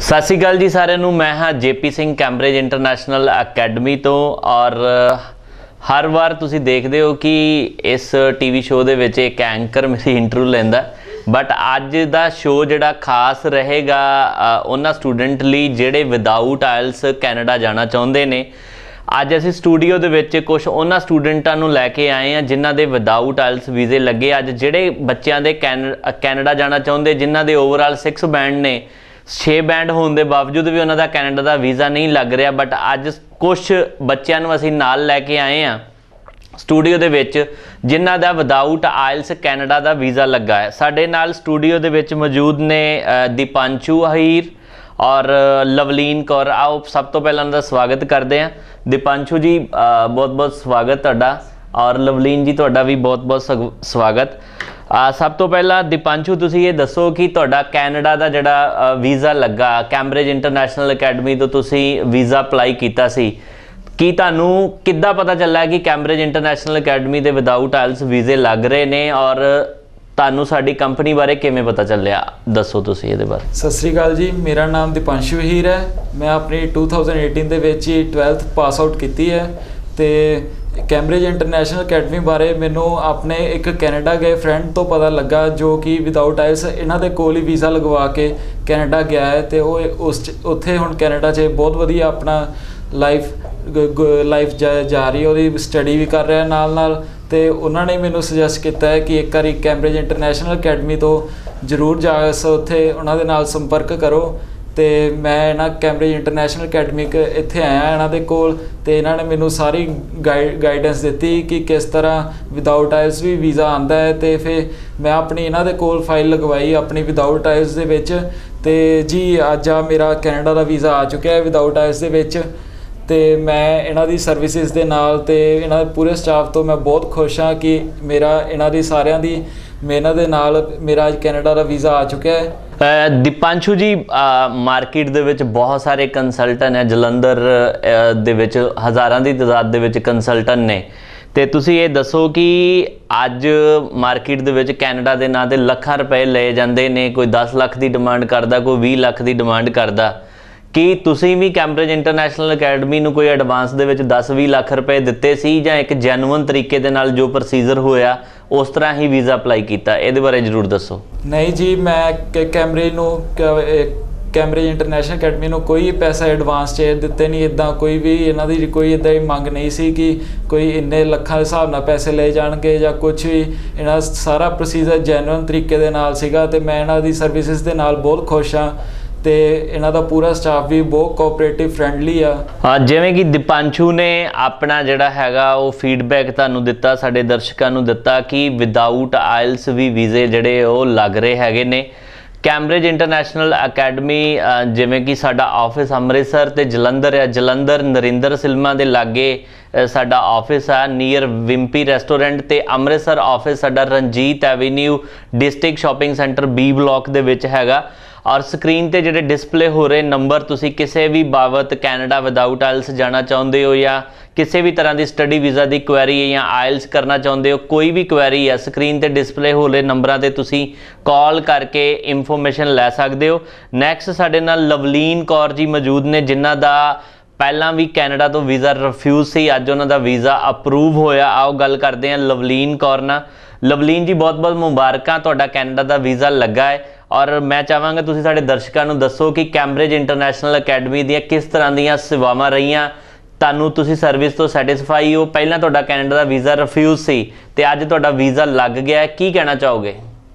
सत श्री अकाल जी सारिਆਂ ਨੂੰ। मैं हाँ JP Singh Cambridge International Academy तो और हर बार तुसी देखते हो कि इस टीवी शो दे विच एक एंकर मेरी इंटरव्यू लैंदा, बट अज दा शो जिहड़ा खास रहेगा उन्हां स्टूडेंट लई जिहड़े विदाउट आयल्स कैनेडा जाना चाहुंदे ने। अज असीं स्टूडियो दे विच कुछ उन्हां स्टूडेंटां नूं लैके आए हैं जिन्हां दे विदाउट आयल्स वीज़े लगे। अज जिहड़े बच्चों के कैनेडा जाना चाहुंदे जिन्हां दे ओवरऑल 6 बैंड ने, 6 बैंड होने के बावजूद भी उन्होंने कैनेडा का वीज़ा नहीं लग रहा, बट अज कुछ बच्चों असीं नाल लैके आए हैं स्टूडियो दे विच जिन्हां दा विदाउट आयल्स कैनेडा का वीज़ा लगा है। साडे नाल स्टूडियो दे विच मौजूद ने दीपांशु अहीर और लवलीन कौर। आओ सब तो पहले उनका स्वागत करते हैं। दीपांशु जी बहुत बहुत स्वागत तुहाडा, और लवलीन जी तुहाडा भी बहुत बहुत स्वागत। सब तो पहला दीपांशु तुसीं ये दसो कि तुहाडा कैनेडा का जिहड़ा वीज़ा लगा कैम्ब्रिज इंटरनेशनल अकैडमी तो तुसीं वीज़ा अपलाई कीता सी, कि तुहानूं किद्दां पता चला कि कैम्ब्रिज इंटरनेशनल अकैडमी के विदाउट आयल्स वीज़े लग रहे ने, और तुहानूं साडी कंपनी बारे किवें पता चलिया, दसो तुसीं इहदे बारे। सत श्री अकाल जी, मेरा नाम दीपांशु अहीर है। मैं अपनी 2018 ਦੇ ਵਿੱਚ ਹੀ 12th पास आउट की है। तो कैम्ब्रिज इंटरनेशनल अकैडमी बारे मैनू अपने एक कैनेडा गए फ्रेंड तो पता लगा जो कि विदाउट आयल्स इन्हां दे कोल ही वीज़ा लगवा के कैनेडा गया है। तो उस उत्थे हुण कैनेडा 'च बहुत वधिया अपना लाइफ जा रही है, वो स्टडी भी कर रहा है नाल। तो उन्होंने मैनू सुजैसट किया है कि एक बार कैम्ब्रिज इंटरनेशनल अकैडमी तो जरूर जा उत्थे उन्होंने नाल संपर्क करो। तो मैं ना कैम्ब्रिज इंटरनेशनल अकैडमी इत्थे आया इन्हां दे कोल, ते इन्हां ने मैनू सारी गाइडेंस दी कि किस तरह विदाउट आयल्स भी वीज़ा आंदा है। तो फिर मैं अपनी इन्हां दे कोल फाइल लगवाई अपनी विदाउट आयल्स दे विच। ते जी अज मेरा कैनेडा का वीज़ा आ चुका है विदाउट आयल्स दे विच। तो मैं इन्हां दी सर्विसिज दे नाल ते इन्हां दे पूरे स्टाफ तो मैं बहुत खुश हाँ कि मेरा इन्हां दी सारियां दी मेहनत दे नाल मेरा अज कैनेडा का वीज़ा आ चुका है। दीपांशु जी मार्केट दे विच बहुत सारे कंसलटेंट है, जलंधर दे विच हज़ारां दी तादाद दे विच कंसलटेंट ने। तो तुसीं ये दसो कि अज मार्केट दे विच कैनेडा दे नां ते लखां रुपए लए जांदे ने, कोई 10 लाख की डिमांड करदा, कोई 20 लाख की डिमांड करदा। कि तुसीं भी कैम्ब्रिज इंटरनेशनल अकैडमी नूं कोई एडवांस दे विच 10-20 लाख रुपए दिते सी, जां एक जैनुअन तरीके दे नाल जो प्रोसीजर होया उस तरह ही वीज़ा अपलाई किया? इहदे बारे जरूर दसो। नहीं जी, मैं कैम्ब्रिज इंटरनेशनल अकैडमी नूं कोई पैसा एडवांस च दिते नहीं। इदां कोई भी इन्हां दी कोई इदां दी मंग नहीं सी कि कोई इन्ने लखां दे हिसाब नाल पैसे ले जाणगे जां कुछ भी। इन्हां सारा प्रोसीजर जैनुअन तरीके दे नाल सीगा, ते मैं इन्हां दी सर्विसिज दे नाल बहुत खुश हाँ। तो इन्हां दा पूरा स्टाफ भी बहुत कोऑपरेटिव फ्रेंडली आ। जिवें कि दीपांशु ने अपना जिहड़ा हैगा वो फीडबैक तुहानूं दिता, साडे दर्शकां नूं दिता कि विदाउट आयल्स भी वीज़े जिहड़े वो लग रहे हैगे ने। कैम्ब्रिज इंटरनेशनल अकैडमी जिवें कि साडा ऑफिस अमृतसर ते जलंधर है। जलंधर नरिंਦਰ सिनेमा दे लागे साडा ऑफिस है नीयर विम्पी रेस्टोरेंट, ते अमृतसर ऑफिस साडा Ranjit avenue district shopping centre B block दे विच हैगा। और स्क्रीन ते जिहड़े डिस्पले हो रहे नंबर, तुसी किसी भी बाबत कैनेडा विदाउट आयल्स जाना चाहुंदे हो या किसी भी तरह की स्टडी वीज़ा की क्वेरी है या आयल्स करना चाहुंदे हो, कोई भी क्वेरी है स्क्रीन ते डिस्पले हो रहे नंबरां ते तुसी कॉल करके इंफॉर्मेशन लै सकदे हो। नैक्सट साडे नाल लवलीन कौर जी मौजूद ने, जिन्हां दा पहला भी कैनेडा तो वीज़ा रिफ्यूज़ सी, अज उन्हां दा वीज़ा अप्रूव होया। आओ गल करते हैं लवलीन कौर नाल। लवलीन जी बहुत बहुत मुबारकां, तुहाडा कैनेडा का वीज़ा लगा है। और मैं चाहांगा तुसीं साडे दर्शकां नूं दसो कि कैम्ब्रिज इंटरनेशनल अकैडमी दीयां किस तरह दीयां सेवावां रहीआं, तुहानूं तुसीं सर्विस तो सैटिस्फाई हो? पहला तुहाडा कैनेडा का वीज़ा रिफ्यूज़ सी ते अज तुहाडा वीज़ा लग गया है, की कहना चाहोगे?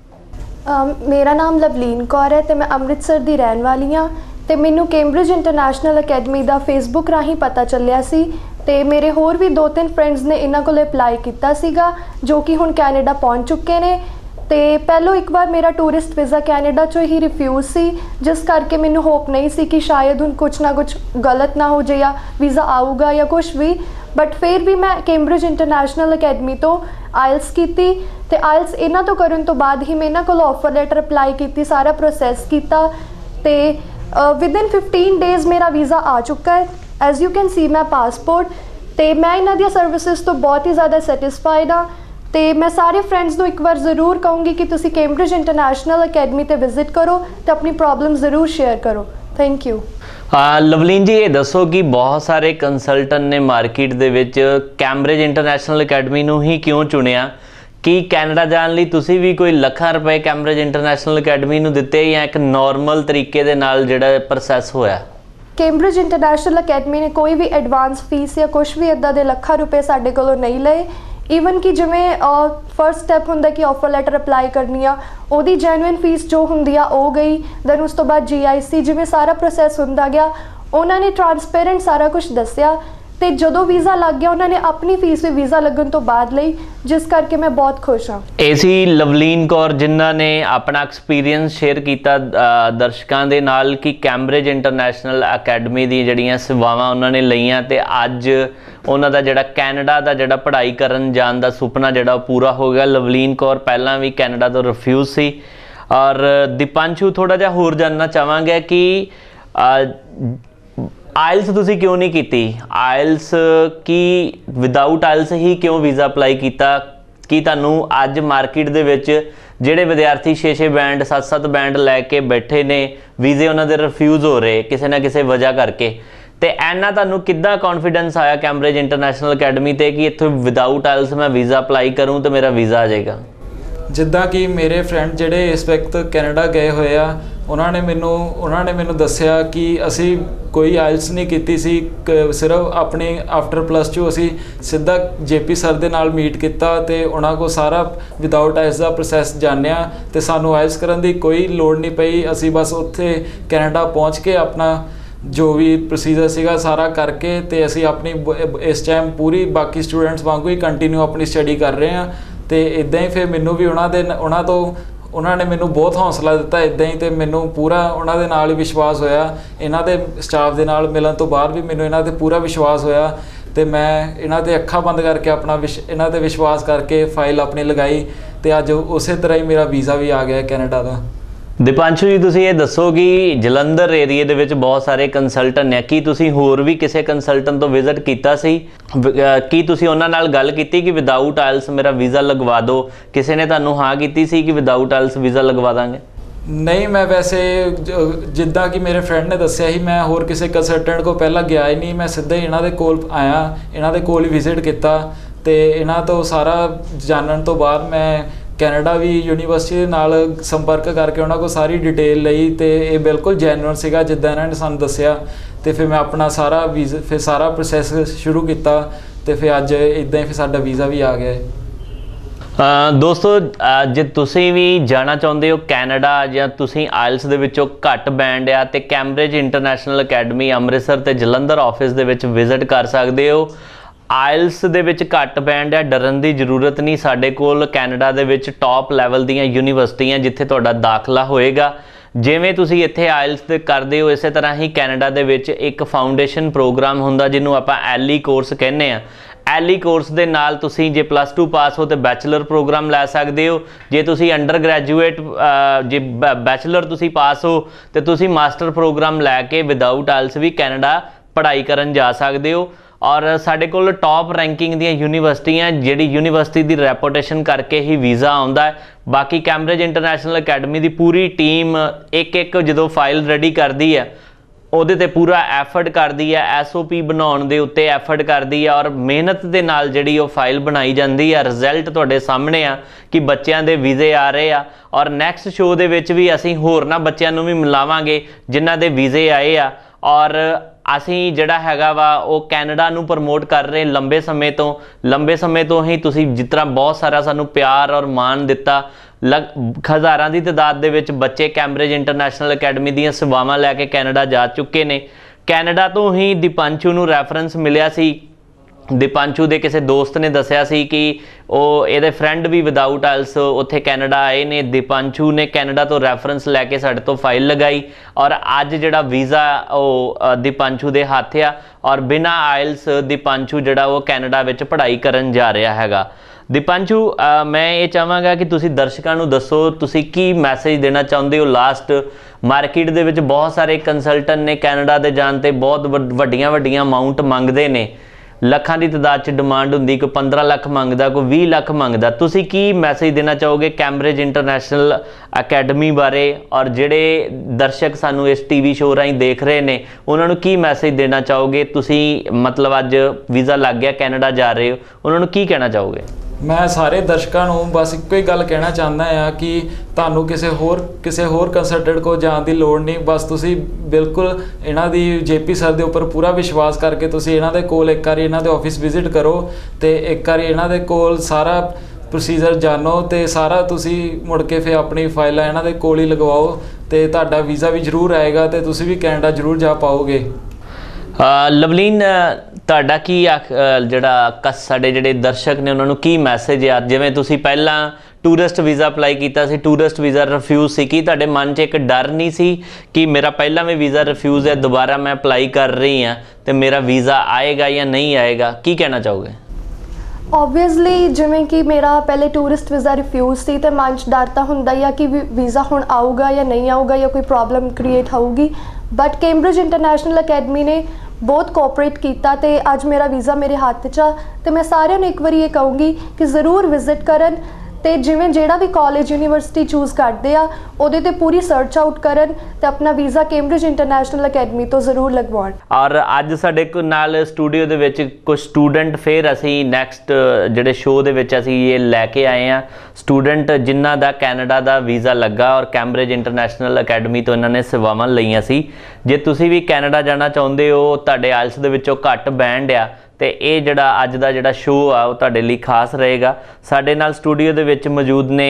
मेरा नाम लवलीन कौर है तो मैं अमृतसर की रहने वाली हाँ। तो मैनू कैम्ब्रिज इंटरनेशनल अकैडमी का फेसबुक राही पता चलिया सी, ते मेरे होर भी 2-3 फ्रेंड्स ने इन्हां कोल अप्लाई किया सीगा जो कि हुण कैनेडा पहुँच चुके ने। तो पहलों एक बार मेरा टूरिस्ट वीज़ा कैनेडा चो ही रिफ्यूज़ सी, जिस करके मैनू होप नहीं सी कि शायद हुण कुछ ना कुछ गलत ना हो जाए या वीज़ा आऊगा या कुछ भी। बट फिर भी मैं कैम्ब्रिज इंटरनेशनल अकैडमी तो आयल्स की, तो आयल्स इन्हां तो करन तो बाद ही मैं इन्हां कोल ऑफर लैटर अप्लाई की, सारा प्रोसैस किया। तो विदिन 15 डेज़ मेरा वीज़ा आ चुका है। एज यू कैन सी मैं पासपोर्ट, तो मैं इन्हां दी सर्विसिज तो बहुत ही ज़्यादा सैटिस्फाइड हाँ। तो मैं सारे फ्रेंड्स को एक बार जरूर कहूँगी कि तुसी कैम्ब्रिज इंटरनेशनल अकैडमी ते विजिट करो तो अपनी प्रॉब्लम जरूर शेयर करो। Thank you. ਲਵਲੀਨ ਜੀ, ਇਹ ਦੱਸੋ ਕਿ ਬਹੁਤ ਸਾਰੇ ਕੰਸਲਟੈਂਟ ਨੇ ਮਾਰਕੀਟ ਦੇ ਵਿੱਚ ਕੈਂਬਰਿਜ ਇੰਟਰਨੈਸ਼ਨਲ ਅਕੈਡਮੀ ਨੂੰ ਹੀ ਕਿਉਂ ਚੁਣਿਆ? ਕਿ ਕੈਨੇਡਾ ਜਾਣ ਲਈ ਤੁਸੀਂ ਵੀ ਕੋਈ ਲੱਖਾਂ ਰੁਪਏ ਕੈਂਬਰਿਜ ਇੰਟਰਨੈਸ਼ਨਲ ਅਕੈਡਮੀ ਨੂੰ ਦਿੱਤੇ ਜਾਂ ਇੱਕ ਨਾਰਮਲ ਤਰੀਕੇ ਦੇ ਨਾਲ ਜਿਹੜਾ ਪ੍ਰੋਸੈਸ ਹੋਇਆ? ਕੈਂਬਰਿਜ ਇੰਟਰਨੈਸ਼ਨਲ ਅਕੈਡਮੀ ਨੇ ਕੋਈ ਵੀ ਐਡਵਾਂਸ ਫੀਸ ਜਾਂ ਕੁਝ ਵੀ ਇੱਦਾਂ ਦੇ ਲੱਖਾਂ ਰੁਪਏ ਸਾਡੇ ਕੋਲੋਂ ਨਹੀਂ ਲਏ। ਈਵਨ ਕਿ ਜਿਵੇਂ ਫਰਸਟ ਸਟੈਪ ਹੁੰਦਾ ਕਿ ਆਫਰ ਲੈਟਰ ਅਪਲਾਈ ਕਰਨੀ ਆ, ਉਹਦੀ ਜੈਨੂਇਨ ਫੀਸ ਜੋ ਹੁੰਦੀ ਆ ਉਹ ਗਈ। ਦੈਨ ਉਸ ਤੋਂ ਬਾਅਦ GIC, ਜਿਵੇਂ ਸਾਰਾ ਪ੍ਰੋਸੈਸ ਹੁੰਦਾ ਗਿਆ, ਉਹਨਾਂ ਨੇ ਟਰਾਂਸਪੇਰੈਂਟ ਸਾਰਾ ਕੁਝ ਦੱਸਿਆ। ਤੇ ਜਦੋਂ ਵੀਜ਼ਾ ਲੱਗ ਗਿਆ ਉਹਨਾਂ ਨੇ ਆਪਣੀ ਫੀਸ ਵੀ ਵੀਜ਼ਾ ਲੱਗਣ ਤੋਂ ਬਾਅਦ ਲਈ, ਜਿਸ ਕਰਕੇ ਮੈਂ ਬਹੁਤ ਖੁਸ਼ ਹਾਂ। ਇਹ ਸੀ ਲਵਲੀਨ ਕੌਰ ਜਿਨ੍ਹਾਂ ਨੇ ਆਪਣਾ ਐਕਸਪੀਰੀਅੰਸ ਸ਼ੇਅਰ ਕੀਤਾ ਦਰਸ਼ਕਾਂ ਦੇ ਨਾਲ ਕਿ ਕੈਂਬਰਿਜ ਇੰਟਰਨੈਸ਼ਨਲ ਅਕੈਡਮੀ ਦੀ ਜਿਹੜੀਆਂ ਸੇਵਾਵਾਂ ਉਹਨਾਂ ਨੇ ਲਈਆਂ ਤੇ ਅੱਜ ਉਹਨਾਂ ਦਾ ਜਿਹੜਾ ਕੈਨੇਡਾ ਦਾ ਜਿਹੜਾ ਪੜ੍ਹਾਈ ਕਰਨ ਜਾਣ ਦਾ ਸੁਪਨਾ ਜਿਹੜਾ ਪੂਰਾ ਹੋ ਗਿਆ। ਲਵਲੀਨ ਕੌਰ ਪਹਿਲਾਂ ਵੀ ਕੈਨੇਡਾ ਤੋਂ ਰਿਫਿਊਜ਼ ਸੀ। ਔਰ ਦੀਪਾਂਸ਼ੂ, ਥੋੜਾ ਜਿਹਾ ਹੋਰ ਜਾਣਨਾ ਚਾਹਾਂਗੇ ਕਿ ਆਇਲਸ ਤੁਸੀਂ ਕਿਉਂ ਨਹੀਂ ਕੀਤੀ? ਆਇਲਸ ਕੀ ਵਿਦਆਊਟ ਆਇਲਸ ਹੀ ਕਿਉਂ ਵੀਜ਼ਾ ਅਪਲਾਈ ਕੀਤਾ? ਕਿ ਤੁਹਾਨੂੰ ਅੱਜ ਮਾਰਕੀਟ ਦੇ ਵਿੱਚ ਜਿਹੜੇ ਵਿਦਿਆਰਥੀ 6-6 ਬੈਂਡ 7-7 ਬੈਂਡ ਲੈ ਕੇ ਬੈਠੇ ਨੇ, ਵੀਜ਼ੇ ਉਹਨਾਂ ਦੇ ਰਿਫਿਊਜ਼ ਹੋ ਰਹੇ ਕਿਸੇ ਨਾ ਕਿਸੇ ਵਜ੍ਹਾ ਕਰਕੇ, ਤੇ ਐਨਾ ਤੁਹਾਨੂੰ ਕਿੱਦਾਂ ਕੌਨਫੀਡੈਂਸ ਆਇਆ ਕੈਂਬਰਿਜ ਇੰਟਰਨੈਸ਼ਨਲ ਅਕੈਡਮੀ ਤੇ ਕਿ ਇੱਥੋਂ ਵਿਦਆਊਟ ਆਇਲਸ ਮੈਂ ਵੀਜ਼ਾ ਅਪਲਾਈ ਕਰੂੰ ਤੇ ਮੇਰਾ ਵੀਜ਼ਾ ਆ ਜਾਏਗਾ? ਜਿੱਦਾਂ ਕਿ ਮੇਰੇ ਫਰੈਂਡ ਜਿਹੜੇ ਇਸ ਵਕਤ ਕੈਨੇਡਾ ਗਏ ਹੋਏ ਆ, ਉਹਨਾਂ ਨੇ ਮੈਨੂੰ ਦੱਸਿਆ ਕਿ ਅਸੀਂ ਕੋਈ ਆਇਲਸ ਨਹੀਂ ਕੀਤੀ ਸੀ, ਸਿਰਫ ਆਪਣੀ ਆਫਟਰ +2 ਅਸੀਂ ਸਿੱਧਾ JP ਸਰ ਦੇ ਨਾਲ ਮੀਟ ਕੀਤਾ ਤੇ ਉਹਨਾਂ ਕੋਲ ਸਾਰਾ ਵਿਦਆਊਟ ਆਇਲਸ ਦਾ ਪ੍ਰੋਸੈਸ ਜਾਣਿਆ ਤੇ ਸਾਨੂੰ ਆਇਲਸ ਕਰਨ ਦੀ ਕੋਈ ਲੋੜ ਨਹੀਂ ਪਈ। ਅਸੀਂ ਬਸ ਉੱਥੇ ਕੈਨੇਡਾ ਪਹੁੰਚ ਕੇ ਆਪਣਾ ਜੋ ਵੀ ਪ੍ਰੋਸੀਜਰ ਸੀਗਾ ਸਾਰਾ ਕਰਕੇ ਤੇ ਅਸੀਂ ਆਪਣੀ ਇਸ ਟਾਈਮ ਪੂਰੀ ਬਾਕੀ ਸਟੂਡੈਂਟਸ ਵਾਂਗੂ ਹੀ ਕੰਟੀਨਿਊ ਆਪਣੀ ਸਟੱਡੀ ਕਰ ਰਹੇ ਹਾਂ। ਤੇ ਇੱਦਾਂ ਹੀ ਫਿਰ ਮੈਨੂੰ ਵੀ ਉਹਨਾਂ ਨੇ ਮੈਨੂੰ ਬਹੁਤ ਹੌਸਲਾ ਦਿੱਤਾ ਇੱਦਾਂ ਹੀ, ਤੇ ਮੈਨੂੰ ਪੂਰਾ ਉਹਨਾਂ ਦੇ ਨਾਲ ਹੀ ਵਿਸ਼ਵਾਸ ਹੋਇਆ। ਇਹਨਾਂ ਦੇ ਸਟਾਫ ਦੇ ਨਾਲ ਮਿਲਣ ਤੋਂ ਬਾਅਦ ਵੀ ਮੈਨੂੰ ਇਹਨਾਂ 'ਤੇ ਪੂਰਾ ਵਿਸ਼ਵਾਸ ਹੋਇਆ ਤੇ ਮੈਂ ਇਹਨਾਂ 'ਤੇ ਅੱਖਾਂ ਬੰਦ ਕਰਕੇ ਆਪਣਾ ਇਹਨਾਂ 'ਤੇ ਵਿਸ਼ਵਾਸ ਕਰਕੇ ਫਾਈਲ ਆਪਣੀ ਲਗਾਈ ਤੇ ਅੱਜ ਉਸੇ ਤਰ੍ਹਾਂ ਹੀ ਮੇਰਾ ਵੀਜ਼ਾ ਵੀ ਆ ਗਿਆ ਕੈਨੇਡਾ ਦਾ। ਦੀਪਾਂਸ਼ੂ ਜੀ, ਤੁਸੀਂ ਇਹ ਦੱਸੋ ਕਿ ਜਲੰਧਰ ਏਰੀਏ ਦੇ ਵਿੱਚ ਬਹੁਤ ਸਾਰੇ ਕੰਸਲਟੈਂਟ ਨੇ, ਕੀ ਤੁਸੀਂ ਹੋਰ ਵੀ ਕਿਸੇ ਕੰਸਲਟੈਂਟ ਤੋਂ ਵਿਜ਼ਿਟ ਕੀਤਾ ਸੀ? ਕੀ ਤੁਸੀਂ ਉਹਨਾਂ ਨਾਲ ਗੱਲ ਕੀਤੀ ਕਿ ਵਿਦਆਊਟ ਆਇਲਸ ਮੇਰਾ ਵੀਜ਼ਾ ਲਗਵਾ ਦਿਓ? ਕਿਸੇ ਨੇ ਤੁਹਾਨੂੰ ਹਾਂ ਕੀਤੀ ਸੀ ਕਿ ਵਿਦਆਊਟ ਆਇਲਸ ਵੀਜ਼ਾ ਲਗਵਾ ਦਾਂਗੇ? ਨਹੀਂ, ਮੈਂ ਵੈਸੇ ਜਿੱਦਾਂ ਕਿ ਮੇਰੇ ਫਰੈਂਡ ਨੇ ਦੱਸਿਆ ਸੀ, ਮੈਂ ਹੋਰ ਕਿਸੇ ਕੰਸਲਟੈਂਟ ਕੋਲ ਪਹਿਲਾਂ ਗਿਆ ਹੀ ਨਹੀਂ। ਮੈਂ ਸਿੱਧਾ ਹੀ ਇਹਨਾਂ ਦੇ ਕੋਲ ਆਇਆ, ਇਹਨਾਂ ਦੇ ਕੋਲ ਹੀ ਵਿਜ਼ਿਟ ਕੀਤਾ ਤੇ ਇਹਨਾਂ ਤੋਂ ਸਾਰਾ ਜਾਣਨ ਤੋਂ ਬਾਅਦ ਮੈਂ ਕੈਨੇਡਾ ਵੀ ਯੂਨੀਵਰਸਿਟੀ ਦੇ ਨਾਲ ਸੰਪਰਕ ਕਰਕੇ ਉਹਨਾਂ ਕੋਲ ਸਾਰੀ ਡਿਟੇਲ ਲਈ ਤੇ ਇਹ ਬਿਲਕੁਲ ਜੈਨੂਅਨ ਸੀਗਾ ਜਿੱਦਾਂ ਇਹਨਾਂ ਨੇ ਸਾਨੂੰ ਦੱਸਿਆ। ਤੇ ਫਿਰ ਮੈਂ ਆਪਣਾ ਸਾਰਾ ਪ੍ਰੋਸੈਸ ਸ਼ੁਰੂ ਕੀਤਾ ਤੇ ਫਿਰ ਅੱਜ ਇੱਦਾਂ ਹੀ ਫਿਰ ਸਾਡਾ ਵੀਜ਼ਾ ਵੀ ਆ ਗਿਆ। ਦੋਸਤੋ, ਜੇ ਤੁਸੀਂ ਵੀ ਜਾਣਾ ਚਾਹੁੰਦੇ ਹੋ ਕੈਨੇਡਾ ਜਾਂ ਤੁਸੀਂ ਆਇਲਸ ਦੇ ਵਿੱਚੋਂ ਘੱਟ ਬੈਂਡ ਆ ਤੇ ਕੈਂਬਰਿਜ ਇੰਟਰਨੈਸ਼ਨਲ ਅਕੈਡਮੀ ਅੰਮ੍ਰਿਤਸਰ ਤੇ ਜਲੰਧਰ ਆਫਿਸ ਦੇ ਵਿੱਚ ਵਿਜ਼ਿਟ ਕਰ ਸਕਦੇ ਹੋ। ਆਇਲਸ ਦੇ ਵਿੱਚ ਘੱਟ ਬੈਂਡ ਆ, ਡਰਨ ਦੀ ਜ਼ਰੂਰਤ ਨਹੀਂ। ਸਾਡੇ ਕੋਲ ਕੈਨੇਡਾ ਦੇ ਵਿੱਚ ਟੌਪ ਲੈਵਲ ਦੀਆਂ ਯੂਨੀਵਰਸਿਟੀਆਂ ਜਿੱਥੇ ਤੁਹਾਡਾ ਦਾਖਲਾ ਹੋਏਗਾ। ਜਿਵੇਂ ਤੁਸੀਂ ਇੱਥੇ ਆਇਲਸ ਤੇ ਕਰਦੇ ਹੋ ਇਸੇ ਤਰ੍ਹਾਂ ਹੀ ਕੈਨੇਡਾ ਦੇ ਵਿੱਚ ਇੱਕ ਫਾਊਂਡੇਸ਼ਨ ਪ੍ਰੋਗਰਾਮ ਹੁੰਦਾ ਜਿਹਨੂੰ ਆਪਾਂ LE ਕੋਰਸ ਕਹਿੰਦੇ ਆ। LE ਕੋਰਸ ਦੇ ਨਾਲ ਤੁਸੀਂ ਜੇ +2 ਪਾਸ ਹੋ ਤੇ ਬੈਚਲਰ ਪ੍ਰੋਗਰਾਮ ਲੈ ਸਕਦੇ ਹੋ। ਜੇ ਤੁਸੀਂ ਅੰਡਰ ਗ੍ਰੈਜੂਏਟ ਜੇ ਬੈਚਲਰ ਤੁਸੀਂ ਪਾਸ ਹੋ ਤੇ ਤੁਸੀਂ ਮਾਸਟਰ ਪ੍ਰੋਗਰਾਮ ਲੈ ਕੇ ਵਿਦਆਊਟ ਆਇਲਸ ਵੀ ਕੈਨੇਡਾ ਪੜ੍ਹਾਈ ਕਰਨ ਜਾ ਸਕਦੇ ਹੋ। ਔਰ ਸਾਡੇ ਕੋਲ ਟੌਪ ਰੈਂਕਿੰਗ ਦੀਆਂ ਯੂਨੀਵਰਸਿਟੀਆਂ, ਜਿਹੜੀ ਯੂਨੀਵਰਸਿਟੀ ਦੀ ਰੈਪੂਟੇਸ਼ਨ ਕਰਕੇ ਹੀ ਵੀਜ਼ਾ ਆਉਂਦਾ ਹੈ। ਬਾਕੀ ਕੈਂਬਰਿਜ ਇੰਟਰਨੈਸ਼ਨਲ ਅਕੈਡਮੀ ਦੀ ਪੂਰੀ ਟੀਮ ਇੱਕ ਜਦੋਂ ਫਾਈਲ ਰੈਡੀ ਕਰਦੀ ਹੈ ਉਹਦੇ ਤੇ ਪੂਰਾ ਐਫਰਟ ਕਰਦੀ ਹੈ, SOP ਬਣਾਉਣ ਦੇ ਉੱਤੇ ਐਫਰਟ ਕਰਦੀ ਹੈ ਔਰ ਮਿਹਨਤ ਦੇ ਨਾਲ ਜਿਹੜੀ ਉਹ ਫਾਈਲ ਬਣਾਈ ਜਾਂਦੀ ਹੈ। ਰਿਜ਼ਲਟ ਤੁਹਾਡੇ ਸਾਹਮਣੇ ਆ ਕਿ ਬੱਚਿਆਂ ਦੇ ਵੀਜ਼ੇ ਆ ਰਹੇ ਆ ਔਰ ਨੈਕਸਟ ਸ਼ੋਅ ਦੇ ਵਿੱਚ ਵੀ ਅਸੀਂ ਹੋਰਨਾਂ ਬੱਚਿਆਂ ਨੂੰ ਵੀ ਮਿਲਾਵਾਂਗੇ ਜਿਨ੍ਹਾਂ ਦੇ ਵੀਜ਼ੇ ਆਏ ਆ। ਔਰ ਅਸੀਂ ਜਿਹੜਾ ਹੈਗਾ ਵਾ ਉਹ ਕੈਨੇਡਾ ਨੂੰ ਪ੍ਰਮੋਟ ਕਰ ਰਹੇ ਲੰਬੇ ਸਮੇਂ ਤੋਂ ਹੀ। ਤੁਸੀਂ ਜਿਸ ਤਰ੍ਹਾਂ ਬਹੁਤ ਸਾਰਾ ਸਾਨੂੰ ਪਿਆਰ ਔਰ ਮਾਣ ਦਿੱਤਾ, ਹਜ਼ਾਰਾਂ ਦੀ ਤਾਦਾਦ ਦੇ ਵਿੱਚ ਬੱਚੇ ਕੈਂਬਰਿਜ ਇੰਟਰਨੈਸ਼ਨਲ ਅਕੈਡਮੀ ਦੀਆਂ ਸੇਵਾਵਾਂ ਲੈ ਕੇ ਕੈਨੇਡਾ ਜਾ ਚੁੱਕੇ ਨੇ। ਕੈਨੇਡਾ ਤੋਂ ਹੀ ਦੀਪਾਂਸ਼ੂ ਨੂੰ ਰੈਫਰੈਂਸ ਮਿਲਿਆ ਸੀ। ਦੀਪਾਂਸ਼ੂ ਦੇ ਕਿਸੇ ਦੋਸਤ ਨੇ ਦੱਸਿਆ ਸੀ ਕਿ ਇਹਦੇ ਫਰੈਂਡ ਵੀ ਵਿਦਆਊਟ ਆਇਲਸ ਉੱਥੇ ਕੈਨੇਡਾ ਆਏ ਨੇ। ਦੀਪਾਂਸ਼ੂ ਨੇ ਕੈਨੇਡਾ ਤੋਂ ਰੈਫਰੈਂਸ ਲੈ ਕੇ ਸਾਡੇ ਤੋਂ ਫਾਈਲ ਲਗਾਈ ਔਰ ਅੱਜ ਜਿਹੜਾ ਵੀਜ਼ਾ ਉਹ ਦੀਪਾਂਸ਼ੂ ਦੇ ਹੱਥ ਆ ਔਰ ਬਿਨਾਂ ਆਇਲਸ ਦੀਪਾਂਸ਼ੂ ਜਿਹੜਾ ਉਹ ਕੈਨੇਡਾ ਵਿੱਚ ਪੜ੍ਹਾਈ ਕਰਨ ਜਾ ਰਿਹਾ ਹੈਗਾ। ਦੀਪਾਂਸ਼ੂ, ਮੈਂ ਇਹ ਚਾਹਾਂਗਾ ਕਿ ਤੁਸੀਂ ਦਰਸ਼ਕਾਂ ਨੂੰ ਦੱਸੋ ਤੁਸੀਂ ਕੀ ਮੈਸੇਜ ਦੇਣਾ ਚਾਹੁੰਦੇ ਹੋ। ਲਾਸਟ ਮਾਰਕੀਟ ਦੇ ਵਿੱਚ ਬਹੁਤ ਸਾਰੇ ਕੰਸਲਟੈਂਟ ਨੇ ਕੈਨੇਡਾ ਦੇ ਜਾਣ 'ਤੇ ਬਹੁਤ ਵੱਡੀਆਂ ਅਮਾਊਂਟ ਮੰਗਦੇ ਨੇ, ਲੱਖਾਂ ਦੀ ਤਾਦਾਦ 'ਚ ਡਿਮਾਂਡ ਹੁੰਦੀ, ਕੋਈ 15 ਲੱਖ ਮੰਗਦਾ, ਕੋਈ 20 ਲੱਖ ਮੰਗਦਾ। ਤੁਸੀਂ ਕੀ ਮੈਸੇਜ ਦੇਣਾ ਚਾਹੋਗੇ ਕੈਂਬਰਿਜ ਇੰਟਰਨੈਸ਼ਨਲ ਅਕੈਡਮੀ ਬਾਰੇ, ਔਰ ਜਿਹੜੇ ਦਰਸ਼ਕ ਸਾਨੂੰ ਇਸ ਟੀਵੀ ਸ਼ੋਅ ਰਾਹੀਂ ਦੇਖ ਰਹੇ ਨੇ ਉਹਨਾਂ ਨੂੰ ਕੀ ਮੈਸੇਜ ਦੇਣਾ ਚਾਹੋਗੇ? ਤੁਸੀਂ ਮਤਲਬ ਅੱਜ ਵੀਜ਼ਾ ਲੱਗ ਗਿਆ, ਕੈਨੇਡਾ ਜਾ ਰਹੇ ਹੋ, ਉਹਨਾਂ ਨੂੰ ਕੀ ਕਹਿਣਾ ਚਾਹੋਗੇ? ਮੈਂ ਸਾਰੇ ਦਰਸ਼ਕਾਂ ਨੂੰ ਬਸ ਇੱਕੋ ਹੀ ਗੱਲ ਕਹਿਣਾ ਚਾਹੁੰਦਾ ਆ ਕਿ ਤੁਹਾਨੂੰ ਕਿਸੇ ਹੋਰ ਕੰਸਲਟੈਂਟ ਕੋਲ ਜਾਣ ਦੀ ਲੋੜ ਨਹੀਂ। ਬਸ ਤੁਸੀਂ ਬਿਲਕੁਲ ਇਹਨਾਂ ਦੀ JP ਸਰ ਦੇ ਉੱਪਰ ਪੂਰਾ ਵਿਸ਼ਵਾਸ ਕਰਕੇ ਤੁਸੀਂ ਇਹਨਾਂ ਦੇ ਕੋਲ ਇੱਕ ਵਾਰੀ ਇਹਨਾਂ ਦੇ ਆਫਿਸ ਵਿਜ਼ਿਟ ਕਰੋ ਤੇ ਇੱਕ ਵਾਰੀ ਇਹਨਾਂ ਦੇ ਕੋਲ ਸਾਰਾ ਪ੍ਰੋਸੀਜਰ ਜਾਣੋ ਤੇ ਸਾਰਾ ਤੁਸੀਂ ਮੁੜ ਕੇ ਫਿਰ ਆਪਣੀ ਫਾਈਲਾਂ ਇਹਨਾਂ ਦੇ ਕੋਲ ਹੀ ਲਗਵਾਓ ਤੇ ਤੁਹਾਡਾ ਵੀਜ਼ਾ ਵੀ ਜ਼ਰੂਰ ਆਏਗਾ ਤੇ ਤੁਸੀਂ ਵੀ ਕੈਨੇਡਾ ਜ਼ਰੂਰ ਜਾ ਪਾਓਗੇ। ਲਵਲੀਨ, ਤੁਹਾਡਾ ਕੀ ਜਿਹੜਾ ਸਾਡੇ ਜਿਹੜੇ ਦਰਸ਼ਕ ਨੇ ਉਹਨਾਂ ਨੂੰ ਕੀ ਮੈਸੇਜ ਆ? ਜਿਵੇਂ ਤੁਸੀਂ ਪਹਿਲਾਂ ਟੂਰਿਸਟ ਵੀਜ਼ਾ ਅਪਲਾਈ ਕੀਤਾ ਸੀ, ਟੂਰਿਸਟ ਵੀਜ਼ਾ ਰਿਫਿਊਜ਼ ਸੀ, ਕੀ ਤੁਹਾਡੇ ਮਨ 'ਚ ਇੱਕ ਡਰ ਨਹੀਂ ਸੀ ਕਿ ਮੇਰਾ ਪਹਿਲਾਂ ਵੀ ਵੀਜ਼ਾ ਰਿਫਿਊਜ਼ ਹੈ, ਦੁਬਾਰਾ ਮੈਂ ਅਪਲਾਈ ਕਰ ਰਹੀ ਹਾਂ ਤੇ ਮੇਰਾ ਵੀਜ਼ਾ ਆਏਗਾ ਜਾਂ ਨਹੀਂ ਆਏਗਾ? ਕੀ ਕਹਿਣਾ ਚਾਹੋਗੇ? ਓਬਵੀਅਸਲੀ ਜਿਵੇਂ ਕਿ ਮੇਰਾ ਪਹਿਲੇ ਟੂਰਿਸਟ ਵੀਜ਼ਾ ਰਿਫਿਊਜ਼ ਸੀ ਤੇ ਮਨ 'ਚ ਡਰ ਤਾਂ ਹੁੰਦਾ ਹੀ ਆ ਕਿ ਵੀਜ਼ਾ ਹੁਣ ਆਊਗਾ ਜਾਂ ਨਹੀਂ ਆਊਗਾ ਜਾਂ ਕੋਈ ਪ੍ਰੋਬਲਮ ਕ੍ਰੀਏਟ ਹੋਊਗੀ। ਬਟ ਕੈਂਬਰਿਜ ਇੰਟਰਨੈਸ਼ਨਲ ਅਕੈਡਮੀ ਨੇ ਬਹੁਤ ਕੋਆਪਰੇਟ ਕੀਤਾ ਤੇ ਅੱਜ ਮੇਰਾ ਵੀਜ਼ਾ ਮੇਰੇ ਹੱਥ 'ਚ ਆ ਤੇ ਮੈਂ ਸਾਰਿਆਂ ਨੂੰ ਇੱਕ ਵਾਰੀ ਇਹ ਕਹੂੰਗੀ ਕਿ ਜ਼ਰੂਰ ਵਿਜ਼ਿਟ ਕਰਨ ਤੇ ਜਿਵੇਂ ਜਿਹੜਾ ਵੀ ਕਾਲਜ ਯੂਨੀਵਰਸਿਟੀ ਚੂਜ਼ ਕਰਦੇ ਆ ਉਹਦੇ ਤੇ ਪੂਰੀ ਸਰਚ ਆਊਟ ਕਰਨ ਤੇ ਆਪਣਾ ਵੀਜ਼ਾ ਕੈਂਬਰਿਜ ਇੰਟਰਨੈਸ਼ਨਲ ਅਕੈਡਮੀ ਤੋਂ ਜ਼ਰੂਰ ਲਗਵਾਉਣ। ਔਰ ਅੱਜ ਸਾਡੇ ਨਾਲ ਸਟੂਡੀਓ ਦੇ ਵਿੱਚ ਕੁਝ ਸਟੂਡੈਂਟ ਫਿਰ ਅਸੀਂ ਨੈਕਸਟ ਜਿਹੜੇ ਸ਼ੋਅ ਦੇ ਵਿੱਚ ਅਸੀਂ ਇਹ ਲੈ ਕੇ ਆਏ ਆ ਸਟੂਡੈਂਟ ਜਿਨ੍ਹਾਂ ਦਾ ਕੈਨੇਡਾ ਦਾ ਵੀਜ਼ਾ ਲੱਗਾ ਔਰ ਕੈਂਬਰਿਜ ਇੰਟਰਨੈਸ਼ਨਲ ਅਕੈਡਮੀ ਤੋਂ ਇਹਨਾਂ ਨੇ ਸੇਵਾਵਾਂ ਲਈਆਂ ਸੀ। ਜੇ ਤੁਸੀਂ ਵੀ ਕੈਨੇਡਾ ਜਾਣਾ ਚਾਹੁੰਦੇ ਹੋ, ਤੁਹਾਡੇ ਆਇਲਸ ਦੇ ਵਿੱਚੋਂ ਘੱਟ ਬੈਂਡ ਆ ਤੇ ਇਹ ਜਿਹੜਾ ਅੱਜ ਦਾ ਜਿਹੜਾ ਸ਼ੋਅ ਆ ਉਹ ਤੁਹਾਡੇ ਲਈ ਖਾਸ ਰਹੇਗਾ। ਸਾਡੇ ਨਾਲ ਸਟੂਡੀਓ ਦੇ ਵਿੱਚ ਮੌਜੂਦ ਨੇ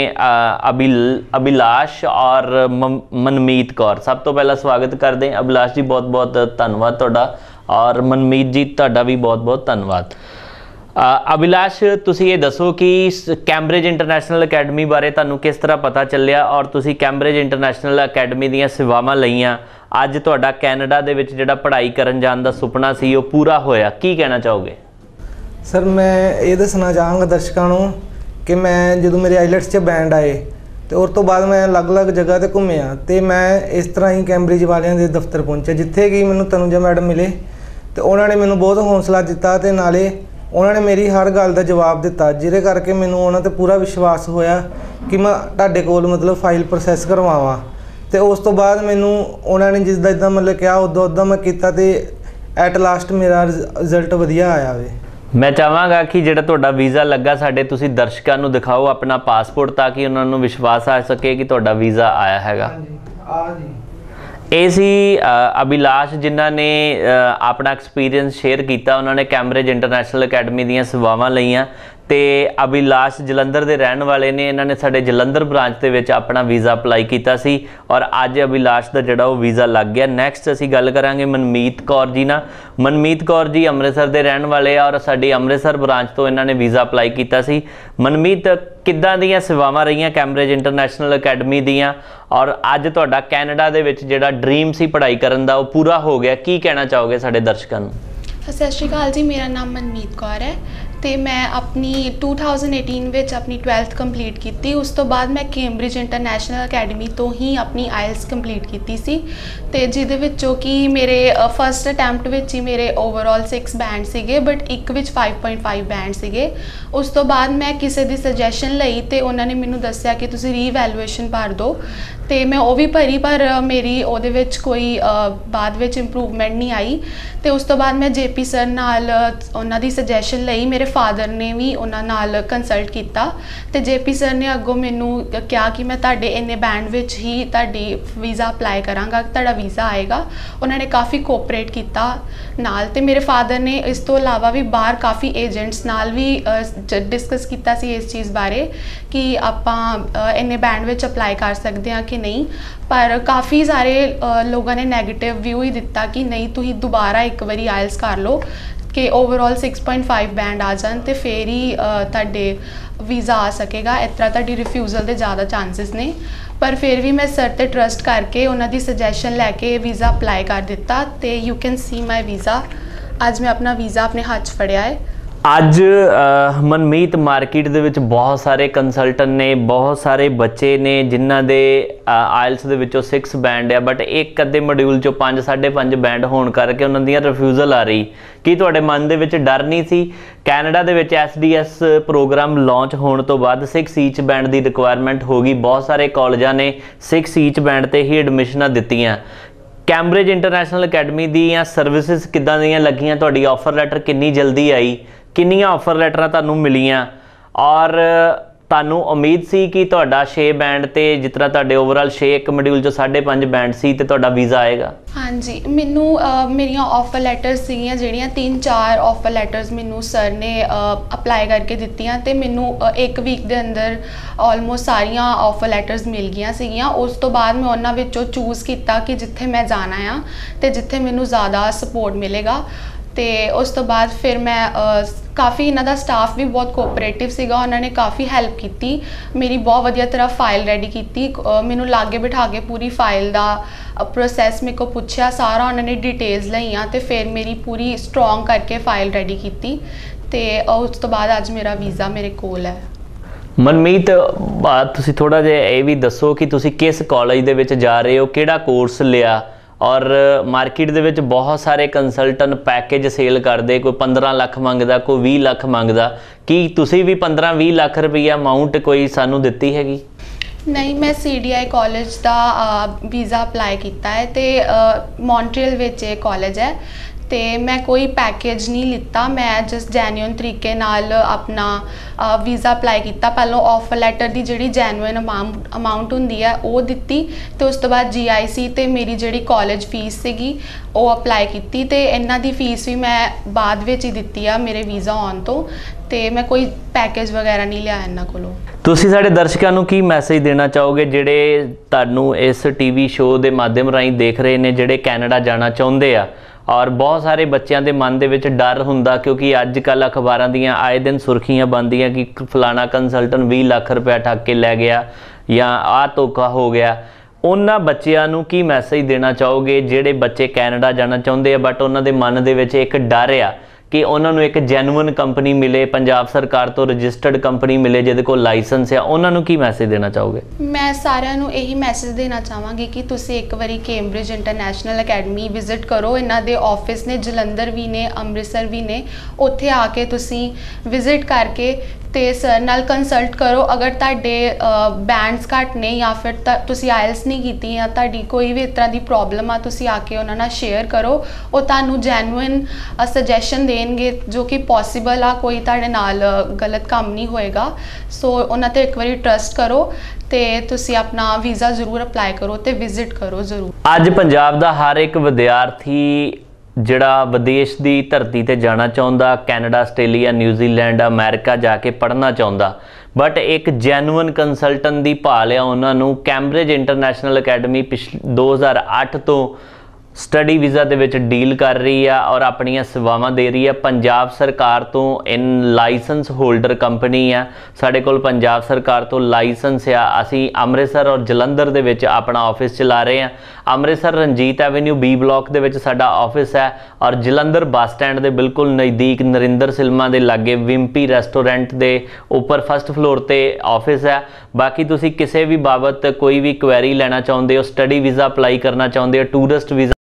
ਅਭਿਲਾਸ਼ ਔਰ ਮਨਮੀਤ ਕੌਰ। ਸਭ ਤੋਂ ਪਹਿਲਾਂ ਸਵਾਗਤ ਕਰਦੇ ਹਾਂ ਅਭਿਲਾਸ਼ ਜੀ, ਬਹੁਤ ਬਹੁਤ ਧੰਨਵਾਦ ਤੁਹਾਡਾ, ਔਰ ਮਨਮੀਤ ਜੀ ਤੁਹਾਡਾ ਵੀ ਬਹੁਤ ਬਹੁਤ ਧੰਨਵਾਦ। ਅਭਿਲਾਸ਼, ਤੁਸੀਂ ਇਹ ਦੱਸੋ ਕਿ ਕੈਂਬਰਿਜ ਇੰਟਰਨੈਸ਼ਨਲ ਅਕੈਡਮੀ ਬਾਰੇ ਤੁਹਾਨੂੰ ਕਿਸ ਤਰ੍ਹਾਂ ਪਤਾ ਚੱਲਿਆ ਔਰ ਤੁਸੀਂ ਕੈਂਬਰਿਜ ਇੰਟਰਨੈਸ਼ਨਲ ਅਕੈਡਮੀ ਦੀਆਂ ਸੇਵਾਵਾਂ ਲਈਆਂ, ਅੱਜ ਤੁਹਾਡਾ ਕੈਨੇਡਾ ਦੇ ਵਿੱਚ ਜਿਹੜਾ ਪੜ੍ਹਾਈ ਕਰਨ ਜਾਣ ਦਾ ਸੁਪਨਾ ਸੀ ਉਹ ਪੂਰਾ ਹੋਇਆ, ਕੀ ਕਹਿਣਾ ਚਾਹੋਗੇ? ਸਰ, ਮੈਂ ਇਹ ਦੱਸਣਾ ਚਾਹਾਂਗਾ ਦਰਸ਼ਕਾਂ ਨੂੰ ਕਿ ਮੈਂ ਜਦੋਂ ਮੇਰੇ ਆਈਲੈਟਸ 'ਚ ਬੈਂਡ ਆਏ ਤੇ ਉਸ ਤੋਂ ਬਾਅਦ ਮੈਂ ਅਲੱਗ-ਅਲੱਗ ਜਗ੍ਹਾ 'ਤੇ ਘੁੰਮਿਆ ਤੇ ਮੈਂ ਇਸ ਤਰ੍ਹਾਂ ਹੀ ਕੈਂਬਰਿਜ ਵਾਲਿਆਂ ਦੇ ਦਫ਼ਤਰ ਪਹੁੰਚਿਆ ਜਿੱਥੇ ਕਿ ਮੈਨੂੰ ਤਨੂਜਾ ਮੈਡਮ ਮਿਲੇ ਤੇ ਉਹਨਾਂ ਨੇ ਮੈਨੂੰ ਬਹੁਤ ਹੌਸਲਾ ਦਿੱਤਾ ਤੇ ਨਾਲੇ ਉਹਨਾਂ ਨੇ ਮੇਰੀ ਹਰ ਗੱਲ ਦਾ ਜਵਾਬ ਦਿੱਤਾ, ਜਿਹਦੇ ਕਰਕੇ ਮੈਨੂੰ ਉਹਨਾਂ 'ਤੇ ਪੂਰਾ ਵਿਸ਼ਵਾਸ ਹੋਇਆ ਕਿ ਮੈਂ ਤੁਹਾਡੇ ਕੋਲ ਮਤਲਬ ਫਾਈਲ ਪ੍ਰੋਸੈਸ ਕਰਵਾਵਾਂ। ਤੇ ਉਸ ਤੋਂ ਬਾਅਦ ਮੈਨੂੰ ਉਹਨਾਂ ਨੇ ਜਿੱਦਾਂ ਮਤਲਬ ਕਿਹਾ ਉੱਦਾਂ ਮੈਂ ਕੀਤਾ ਤੇ ਐਟ ਲਾਸਟ ਮੇਰਾ ਰਿਜ਼ਲਟ ਵਧੀਆ ਆਇਆ ਵੇ। ਮੈਂ ਚਾਹਾਂਗਾ ਕਿ ਜਿਹੜਾ ਤੁਹਾਡਾ ਵੀਜ਼ਾ ਲੱਗਾ ਸਾਡੇ ਤੁਸੀਂ ਦਰਸ਼ਕਾਂ ਨੂੰ ਦਿਖਾਓ ਆਪਣਾ ਪਾਸਪੋਰਟ ਤਾਂ ਕਿ ਉਹਨਾਂ ਨੂੰ ਵਿਸ਼ਵਾਸ ਆ ਸਕੇ ਕਿ ਤੁਹਾਡਾ ਵੀਜ਼ਾ ਆਇਆ ਹੈਗਾ। ਇਹ ਸੀ ਅਭਿਲਾਸ਼ ਜਿਨ੍ਹਾਂ ਨੇ ਆਪਣਾ ਐਕਸਪੀਰੀਅੰਸ ਸ਼ੇਅਰ ਕੀਤਾ। ਉਹਨਾਂ ਨੇ ਕੈਂਬਰਿਜ ਇੰਟਰਨੈਸ਼ਨਲ ਅਕੈਡਮੀ ਦੀਆਂ ਸੇਵਾਵਾਂ ਲਈਆਂ ਤੇ ਅਭਿਲਾਸ਼ ਜਲੰਧਰ ਦੇ ਰਹਿਣ ਵਾਲੇ ਨੇ। ਇਹਨਾਂ ਨੇ ਸਾਡੇ ਜਲੰਧਰ ਬ੍ਰਾਂਚ ਦੇ ਵਿੱਚ ਆਪਣਾ ਵੀਜ਼ਾ ਅਪਲਾਈ ਕੀਤਾ ਸੀ ਔਰ ਅੱਜ ਅਭਿਲਾਸ਼ ਦਾ ਜਿਹੜਾ ਉਹ ਵੀਜ਼ਾ ਲੱਗ ਗਿਆ। ਨੈਕਸਟ ਅਸੀਂ ਗੱਲ ਕਰਾਂਗੇ ਮਨਮੀਤ ਕੌਰ ਜੀ ਨਾਲ। ਮਨਮੀਤ ਕੌਰ ਜੀ ਅੰਮ੍ਰਿਤਸਰ ਦੇ ਰਹਿਣ ਵਾਲੇ ਆ ਔਰ ਸਾਡੀ ਅੰਮ੍ਰਿਤਸਰ ਬ੍ਰਾਂਚ ਤੋਂ ਇਹਨਾਂ ਨੇ ਵੀਜ਼ਾ ਅਪਲਾਈ ਕੀਤਾ ਸੀ। ਮਨਮੀਤ, ਕਿੱਦਾਂ ਦੀਆਂ ਸੇਵਾਵਾਂ ਰਹੀਆਂ ਕੈਂਬਰਿਜ ਇੰਟਰਨੈਸ਼ਨਲ ਅਕੈਡਮੀ ਦੀਆਂ ਔਰ ਅੱਜ ਤੁਹਾਡਾ ਕੈਨੇਡਾ ਦੇ ਵਿੱਚ ਜਿਹੜਾ ਡ੍ਰੀਮ ਸੀ ਪੜ੍ਹਾਈ ਕਰਨ ਦਾ ਉਹ ਪੂਰਾ ਹੋ ਗਿਆ, ਕੀ ਕਹਿਣਾ ਚਾਹੋਗੇ ਸਾਡੇ ਦਰਸ਼ਕਾਂ ਨੂੰ? ਸਤਿ ਸ਼੍ਰੀ ਅਕਾਲ ਜੀ, ਮੇਰਾ ਨਾਮ ਮਨਮੀਤ ਕੌਰ ਹੈ ਤੇ ਮੈਂ ਆਪਣੀ 2018 ਵਿੱਚ ਆਪਣੀ 12th ਕੰਪਲੀਟ ਕੀਤੀ। ਉਸ ਤੋਂ ਬਾਅਦ ਮੈਂ ਕੈਂਬਰਿਜ ਇੰਟਰਨੈਸ਼ਨਲ ਅਕੈਡਮੀ ਤੋਂ ਹੀ ਆਪਣੀ ਆਇਲਸ ਕੰਪਲੀਟ ਕੀਤੀ ਸੀ ਤੇ ਜਿਹਦੇ ਵਿੱਚੋਂ ਕਿ ਮੇਰੇ ਫਸਟ ਅਟੈਂਪਟ ਵਿੱਚ ਹੀ ਮੇਰੇ ਓਵਰਆਲ 6 ਬੈਂਡ ਸੀਗੇ ਬਟ ਇੱਕ ਵਿੱਚ 5.5 ਬੈਂਡ ਸੀਗੇ। ਉਸ ਤੋਂ ਬਾਅਦ ਮੈਂ ਕਿਸੇ ਦੀ ਸੁਜੈਸ਼ਨ ਲਈ ਤੇ ਉਹਨਾਂ ਨੇ ਮੈਨੂੰ ਦੱਸਿਆ ਕਿ ਤੁਸੀਂ ਰੀਵੈਲੂਏਸ਼ਨ ਭਰ ਦਿਓ ਤੇ ਮੈਂ ਉਹ ਵੀ ਭਰੀ ਪਰ ਮੇਰੀ ਉਹਦੇ ਵਿੱਚ ਕੋਈ ਬਾਅਦ ਵਿੱਚ ਇੰਪਰੂਵਮੈਂਟ ਨਹੀਂ ਆਈ ਤੇ ਉਸ ਤੋਂ ਬਾਅਦ ਮੈਂ JP ਸਰ ਨਾਲ ਉਹਨਾਂ ਦੀ ਸੁਜੈਸ਼ਨ ਲਈ। ਮੇਰੇ ਫਾਦਰ ਨੇ ਵੀ ਉਹਨਾਂ ਨਾਲ ਕੰਸਲਟ ਕੀਤਾ ਤੇ JP ਸਰ ਨੇ ਅੱਗੋਂ ਮੈਨੂੰ ਕਿਹਾ ਕਿ ਮੈਂ ਤੁਹਾਡੇ ਇੰਨੇ ਬੈਂਡ ਵਿੱਚ ਹੀ ਤੁਹਾਡੀ ਵੀਜ਼ਾ ਅਪਲਾਈ ਕਰਾਂਗਾ, ਤੁਹਾਡਾ ਵੀਜ਼ਾ ਆਏਗਾ। ਉਹਨਾਂ ਨੇ ਕਾਫੀ ਕੋਆਪਰੇਟ ਕੀਤਾ ਨਾਲ ਤੇ ਮੇਰੇ ਫਾਦਰ ਨੇ ਇਸ ਤੋਂ ਇਲਾਵਾ ਵੀ ਬਾਹਰ ਕਾਫੀ ਏਜੰਟਸ ਨਾਲ ਵੀ ਡਿਸਕਸ ਕੀਤਾ ਸੀ ਇਸ ਚੀਜ਼ ਬਾਰੇ ਕਿ ਆਪਾਂ ਇੰਨੇ ਬੈਂਡ ਵਿੱਚ ਅਪਲਾਈ ਕਰ ਸਕਦੇ ਹਾਂ ਕਿ ਨਹੀਂ, ਪਰ ਕਾਫੀ ਸਾਰੇ ਲੋਕਾਂ ਨੇ ਨੈਗੇਟਿਵ ਵਿਊ ਹੀ ਦਿੱਤਾ ਕਿ ਨਹੀਂ ਤੁਸੀਂ ਦੁਬਾਰਾ ਇੱਕ ਵਾਰੀ ਆਇਲਸ ਕਰ ਲਓ ਕਿ ਓਵਰਆਲ 6.5 ਬੈਂਡ ਆ ਜਾਣ ਤੇ ਫਿਰ ਹੀ ਤੁਹਾਡੇ ਵੀਜ਼ਾ ਆ ਸਕੇਗਾ, ਇਸ ਤਰ੍ਹਾਂ ਤੁਹਾਡੀ ਰਿਫਿਊਜ਼ਲ ਦੇ ਜ਼ਿਆਦਾ ਚਾਂਸਿਸ ਨੇ। ਪਰ ਫਿਰ ਵੀ ਮੈਂ ਸਰ ਤੇ ਟਰਸਟ ਕਰਕੇ ਉਹਨਾਂ ਦੀ ਸੁਜੈਸ਼ਨ ਲੈ ਕੇ ਵੀਜ਼ਾ ਅਪਲਾਈ ਕਰ ਦਿੱਤਾ ਤੇ you can see my visa. ਅੱਜ ਮੈਂ ਆਪਣਾ ਵੀਜ਼ਾ ਆਪਣੇ ਹੱਥ 'ਚ ਫੜਿਆ ਹੈ ਅੱਜ ਮਨਮੀਤ ਮਾਰਕੀਟ ਦੇ ਵਿੱਚ ਬਹੁਤ ਸਾਰੇ ਕੰਸਲਟੈਂਟ ਨੇ, ਬਹੁਤ ਸਾਰੇ ਬੱਚੇ ਨੇ ਜਿਨ੍ਹਾਂ ਦੇ ਆਇਲਸ ਦੇ ਵਿੱਚੋਂ 6 ਬੈਂਡ ਆ, ਬਟ ਇੱਕ ਅੱਧੇ ਮੋਡਿਊਲ ਚੋਂ 5 5.5 ਬੈਂਡ ਹੋਣ ਕਰਕੇ ਉਹਨਾਂ ਦੀਆਂ ਰਿਫਿਊਜ਼ਲ ਆ ਰਹੀ। ਕੀ ਤੁਹਾਡੇ ਮਨ ਦੇ ਵਿੱਚ ਡਰ ਨਹੀਂ ਸੀ? ਕੈਨੇਡਾ ਦੇ ਵਿੱਚ SDS ਪ੍ਰੋਗਰਾਮ ਲਾਂਚ ਹੋਣ ਤੋਂ ਬਾਅਦ 6 ਈਚ ਬੈਂਡ ਦੀ ਰਿਕੁਆਇਰਮੈਂਟ ਹੋ ਗਈ। ਬਹੁਤ ਸਾਰੇ ਕਾਲਜਾਂ ਨੇ 6 ਈਚ ਬੈਂਡ ਤੇ ਹੀ ਐਡਮਿਸ਼ਨਾਂ ਦਿੱਤੀਆਂ। ਕੈਂਬਰਿਜ ਇੰਟਰਨੈਸ਼ਨਲ ਅਕੈਡਮੀ ਦੀਆਂ ਸਰਵਿਸਿਜ਼ ਕਿੱਦਾਂ ਦੀਆਂ ਲੱਗੀਆਂ? ਤੁਹਾਡੀ ਆਫਰ ਲੈਟਰ ਕਿੰਨੀ ਜਲਦੀ ਆਈ? ਕਿੰਨੀਆਂ ਆਫਰ ਲੈਟਰਾਂ ਤੁਹਾਨੂੰ ਮਿਲੀਆਂ? ਔਰ ਤੁਹਾਨੂੰ ਉਮੀਦ ਸੀ ਕਿ ਤੁਹਾਡਾ 6 ਬੈਂਡ ਤੇ ਜਿਸ ਤਰ੍ਹਾਂ ਤੁਹਾਡੇ ਓਵਰਆਲ 6 ਇੱਕ ਮੋਡਿਊਲ ਚੋਂ 5.5 ਬੈਂਡ ਸੀ ਤੇ ਤੁਹਾਡਾ ਵੀਜ਼ਾ ਆਏਗਾ? ਹਾਂਜੀ, ਮੈਨੂੰ ਮੇਰੀਆਂ ਆਫਰ ਲੈਟਰਸ ਸੀਗੀਆਂ ਜਿਹੜੀਆਂ 3-4 ਆਫਰ ਲੈਟਰਸ ਮੈਨੂੰ ਸਰ ਨੇ ਅਪਲਾਈ ਕਰਕੇ ਦਿੱਤੀਆਂ ਤੇ ਮੈਨੂੰ 1 ਵੀਕ ਦੇ ਅੰਦਰ ਆਲਮੋਸਟ ਸਾਰੀਆਂ ਆਫਰ ਲੈਟਰਸ ਮਿਲ ਗਈਆਂ ਸੀਗੀਆਂ। ਉਸ ਤੋਂ ਬਾਅਦ ਮੈਂ ਉਹਨਾਂ ਵਿੱਚੋਂ ਚੂਜ਼ ਕੀਤਾ ਕਿ ਜਿੱਥੇ ਮੈਂ ਜਾਣਾ ਆ ਤੇ ਜਿੱਥੇ ਮੈਨੂੰ ਜ਼ਿਆਦਾ ਸਪੋਰਟ ਮਿਲੇਗਾ। ਤੇ ਉਸ ਤੋਂ ਬਾਅਦ ਫਿਰ ਮੈਂ ਕਾफ़ी ਇਹਨਾਂ ਦਾ ਸਟਾਫ ਵੀ ਬਹੁਤ ਕੋਆਪਰੇਟਿਵ ਸੀਗਾ, ਉਹਨਾਂ ਨੇ ਕਾफ़ੀ ਹੈਲਪ ਕੀਤੀ, ਮੇਰੀ ਬਹੁਤ ਵਧੀਆ ਤਰ੍ਹਾਂ ਫਾਈਲ ਰੈਡੀ ਕੀਤੀ। ਮੈਨੂੰ ਲਾਗੇ ਬਿਠਾ ਕੇ ਪੂਰੀ ਫਾਈਲ ਦਾ ਪ੍ਰੋਸੈਸ ਮੇਰੇ ਕੋਲ ਪੁੱਛਿਆ, ਸਾਰਾ ਉਹਨਾਂ ਨੇ ਡਿਟੇਲਸ ਲਈਆਂ ਤੇ ਫਿਰ ਮੇਰੀ ਪੂਰੀ ਸਟਰੋਂਗ ਕਰਕੇ ਫਾਈਲ ਰੈਡੀ ਕੀਤੀ ਤੇ ਉਸ ਤੋਂ ਬਾਅਦ ਅੱਜ ਮੇਰਾ ਵੀਜ਼ਾ ਮੇਰੇ ਕੋਲ ਹੈ। ਮਨਮੀਤ, ਤੁਸੀਂ ਥੋੜ੍ਹਾ ਜਿਹਾ ਇਹ ਵੀ ਦੱਸੋ ਕਿ ਤੁਸੀਂ ਕਿਸ ਕਾਲਜ ਦੇ ਵਿੱਚ ਜਾ ਰਹੇ ਹੋ, ਕਿਹੜਾ ਕੋਰਸ ਲਿਆ? ਔਰ ਮਾਰਕੀਟ ਦੇ ਵਿੱਚ ਬਹੁਤ ਸਾਰੇ ਕੰਸਲਟੈਂਟ ਪੈਕੇਜ ਸੇਲ ਕਰਦੇ, ਕੋਈ 15 ਲੱਖ ਮੰਗਦਾ, ਕੋਈ 20 ਲੱਖ ਮੰਗਦਾ। ਕੀ ਤੁਸੀਂ ਵੀ 15-20 ਲੱਖ ਰੁਪਈਆ ਅਮਾਊਂਟ ਕੋਈ ਸਾਨੂੰ ਦਿੱਤੀ ਹੈਗੀ? ਨਹੀਂ, ਮੈਂ CDI ਕਾਲਜ ਦਾ ਵੀਜ਼ਾ ਅਪਲਾਈ ਕੀਤਾ ਹੈ ਤੇ ਮੌਂਟਰੀਅਲ ਵਿੱਚ ਇਹ ਕਾਲਜ ਹੈ ਤੇ ਮੈਂ ਕੋਈ ਪੈਕੇਜ ਨਹੀਂ ਲਿੱਤਾ, ਮੈਂ ਜਸਟ ਜੈਨੂਇਨ ਤਰੀਕੇ ਨਾਲ ਆਪਣਾ ਵੀਜ਼ਾ ਅਪਲਾਈ ਕੀਤਾ। ਪਹਿਲਾਂ ਆਫਰ ਲੈਟਰ ਦੀ ਜਿਹੜੀ ਜੈਨੂਇਨ ਅਮਾਊਂਟ ਹੁੰਦੀ ਹੈ ਉਹ ਦਿੱਤੀ ਤੇ ਉਸ ਤੋਂ ਬਾਅਦ GIC ਤੇ ਮੇਰੀ ਜਿਹੜੀ ਕਾਲਜ ਫੀਸ ਸੀਗੀ ਉਹ ਅਪਲਾਈ ਕੀਤੀ ਤੇ ਇਹਨਾਂ ਦੀ ਫੀਸ ਵੀ ਮੈਂ ਬਾਅਦ ਵਿੱਚ ਹੀ ਦਿੱਤੀ ਆ ਮੇਰੇ ਵੀਜ਼ਾ ਆਉਣ ਤੋਂ, ਤੇ ਮੈਂ ਕੋਈ ਪੈਕੇਜ ਵਗੈਰਾ ਨਹੀਂ ਲਿਆ ਇਹਨਾਂ ਕੋਲੋਂ। ਤੁਸੀਂ ਸਾਡੇ ਦਰਸ਼ਕਾਂ ਨੂੰ ਕੀ ਮੈਸੇਜ ਦੇਣਾ ਚਾਹੋਗੇ ਜਿਹੜੇ ਤੁਹਾਨੂੰ ਇਸ TV ਸ਼ੋਅ ਦੇ ਮਾਧਿਅਮ ਰਾਹੀਂ ਦੇਖ ਰਹੇ ਨੇ, ਜਿਹੜੇ ਕੈਨੇਡਾ ਜਾਣਾ ਚਾਹੁੰਦੇ ਆ? ਔਰ ਬਹੁਤ ਸਾਰੇ ਬੱਚਿਆਂ ਦੇ ਮਨ ਦੇ ਵਿੱਚ ਡਰ ਹੁੰਦਾ ਕਿਉਂਕਿ ਅੱਜ ਕੱਲ੍ਹ ਅਖਬਾਰਾਂ ਦੀਆਂ ਆਏ ਦਿਨ ਸੁਰਖੀਆਂ ਬਣਦੀਆਂ ਕਿ ਫਲਾਣਾ ਕੰਸਲਟੈਂਟ 20 ਲੱਖ ਰੁਪਇਆ ਠੱਗ ਕੇ ਲੈ ਗਿਆ ਜਾਂ ਆਹ ਧੋਖਾ ਹੋ ਗਿਆ। ਉਹਨਾਂ ਬੱਚਿਆਂ ਨੂੰ ਕੀ ਮੈਸੇਜ ਦੇਣਾ ਚਾਹੋਗੇ ਜਿਹੜੇ ਬੱਚੇ ਕੈਨੇਡਾ ਜਾਣਾ ਚਾਹੁੰਦੇ ਆ ਬਟ ਉਹਨਾਂ ਦੇ ਮਨ ਦੇ ਵਿੱਚ ਇੱਕ ਡਰ ਆ ਕਿ ਉਹਨਾਂ ਨੂੰ ਇੱਕ ਜੈਨੂਇਨ ਕੰਪਨੀ ਮਿਲੇ, ਪੰਜਾਬ ਸਰਕਾਰ ਤੋਂ ਰਜਿਸਟਰਡ ਕੰਪਨੀ ਮਿਲੇ ਜਿਹਦੇ ਕੋਲ ਲਾਇਸੈਂਸ ਆ? ਉਹਨਾਂ ਨੂੰ ਕੀ ਮੈਸੇਜ ਦੇਣਾ ਚਾਹੋਗੇ? ਮੈਂ ਸਾਰਿਆਂ ਨੂੰ ਇਹੀ ਮੈਸੇਜ ਦੇਣਾ ਚਾਹਾਂਗੀ ਕਿ ਤੁਸੀਂ ਇੱਕ ਵਾਰੀ ਕੈਂਬਰਿਜ ਇੰਟਰਨੈਸ਼ਨਲ ਅਕੈਡਮੀ ਵਿਜ਼ਿਟ ਕਰੋ। ਇਹਨਾਂ ਦੇ ਆਫਿਸ ਨੇ ਜਲੰਧਰ ਵੀ ਨੇ, ਅੰਮ੍ਰਿਤਸਰ ਵੀ ਨੇ, ਉੱਥੇ ਆ ਕੇ ਤੁਸੀਂ ਵਿਜ਼ਿਟ ਕਰਕੇ ਤੇ ਸਰ ਨਾਲ ਕੰਸਲਟ ਕਰੋ। ਅਗਰ ਤੁਹਾਡੇ ਬੈਂਡਸ ਘੱਟ ਨੇ ਜਾਂ ਫਿਰ ਤੁਸੀਂ ਆਇਲਸ ਨਹੀਂ ਕੀਤੀ ਜਾਂ ਤੁਹਾਡੀ ਕੋਈ ਵੀ ਇਸ ਤਰ੍ਹਾਂ ਦੀ ਪ੍ਰੋਬਲਮ ਆ, ਤੁਸੀਂ ਆ ਕੇ ਉਹਨਾਂ ਨਾਲ ਸ਼ੇਅਰ ਕਰੋ। ਉਹ ਤੁਹਾਨੂੰ ਜੈਨੂਇਨ ਸੁਜੈਸ਼ਨ ਦੇਣਗੇ ਜੋ ਕਿ ਪੋਸੀਬਲ ਆ, ਕੋਈ ਤੁਹਾਡੇ ਨਾਲ ਗਲਤ ਕੰਮ ਨਹੀਂ ਹੋਏਗਾ। ਸੋ ਉਹਨਾਂ 'ਤੇ ਇੱਕ ਵਾਰੀ ਟਰਸਟ ਕਰੋ ਤੇ ਤੁਸੀਂ ਆਪਣਾ ਵੀਜ਼ਾ ਜ਼ਰੂਰ ਅਪਲਾਈ ਕਰੋ ਤੇ ਵਿਜ਼ਿਟ ਕਰੋ ਜ਼ਰੂਰ। ਅੱਜ ਪੰਜਾਬ ਦਾ ਹਰ ਇੱਕ ਵਿਦਿਆਰਥੀ ਜਿਹੜਾ ਵਿਦੇਸ਼ ਦੀ ਧਰਤੀ ਤੇ ਜਾਣਾ ਚਾਹੁੰਦਾ, ਕੈਨੇਡਾ, ਆਸਟ੍ਰੇਲੀਆ, ਨਿਊਜ਼ੀਲੈਂਡ, ਅਮਰੀਕਾ ਜਾ ਕੇ ਪੜ੍ਹਨਾ ਚਾਹੁੰਦਾ, ਬਟ ਇੱਕ ਜੈਨੂਇਨ ਕੰਸਲਟੈਂਟ ਦੀ ਭਾਲ ਆ ਉਹਨਾਂ ਨੂੰ। ਕੈਂਬਰਿਜ ਇੰਟਰਨੈਸ਼ਨਲ ਅਕੈਡਮੀ 2008 ਤੋਂ ਸਟੱਡੀ ਵੀਜ਼ਾ ਦੇ ਵਿੱਚ ਡੀਲ ਕਰ ਰਹੀ ਆ ਔਰ ਆਪਣੀਆਂ ਸੇਵਾਵਾਂ ਦੇ ਰਹੀ ਆ। ਪੰਜਾਬ ਸਰਕਾਰ ਤੋਂ ਲਾਇਸੈਂਸ ਹੋਲਡਰ ਕੰਪਨੀ ਆ, ਸਾਡੇ ਕੋਲ ਪੰਜਾਬ ਸਰਕਾਰ ਤੋਂ ਲਾਇਸੈਂਸ ਆ। ਅਸੀਂ ਅੰਮ੍ਰਿਤਸਰ ਔਰ ਜਲੰਧਰ ਦੇ ਵਿੱਚ ਆਪਣਾ ਆਫਿਸ ਚਲਾ ਰਹੇ ਹਾਂ। Amritsar Ranjit avenue B block ਦੇ ਵਿੱਚ ਸਾਡਾ ਆਫਿਸ ਹੈ ਔਰ ਜਲੰਧਰ ਬੱਸ ਸਟੈਂਡ ਦੇ ਬਿਲਕੁਲ ਨਜ਼ਦੀਕ ਨਰਿੰਦਰ ਸਿਲਮਾ ਦੇ ਲਾਗੇ ਵਿੰਪੀ ਰੈਸਟੋਰੈਂਟ ਦੇ ਉੱਪਰ ਫਸਟ ਫਲੋਰ ਤੇ ਆਫਿਸ ਹੈ। ਬਾਕੀ ਤੁਸੀਂ ਕਿਸੇ ਵੀ ਬਾਬਤ ਕੋਈ ਵੀ ਕੁਐਰੀ ਲੈਣਾ ਚਾਹੁੰਦੇ ਹੋ, ਸਟੱਡੀ ਵੀਜ਼ਾ ਅਪਲਾਈ ਕਰਨਾ ਚਾਹੁੰਦੇ ਹੋ, ਟੂਰਿਸਟ ਵੀਜ਼ਾ